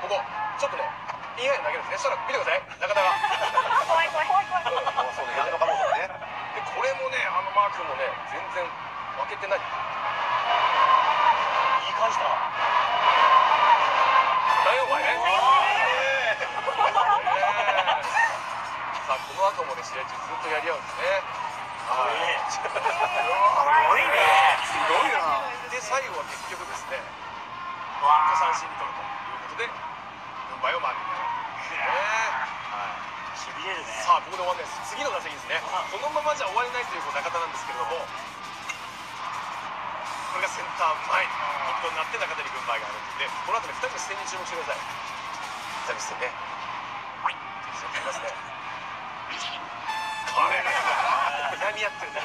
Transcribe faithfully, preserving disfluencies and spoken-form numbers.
ここちょっとねインハイ投げるんですね。そしたら見てください、中田が怖い怖い怖い怖い。 そうね、なんとかモードね。 でこれもね、あのマークもね全然負けてない。いい感じだ。 だよお前ね。さあこの後もね試合中ずっとやり合うんですね。 すごいね。すごいな。 で最後は結局ですねわ三振に取るということで軍配をマークに上がってるんですね。 しびれるね。 さあここで終わんないです。次の打席ですね。このままじゃ終われないという中田なんですけれども、これがセンター前にヒットになって中田に軍配が上がるというね。この後ねふたりの視線に注目してください。ふたりの視線ね。はい視線見ますね。これがやみ合ってるね。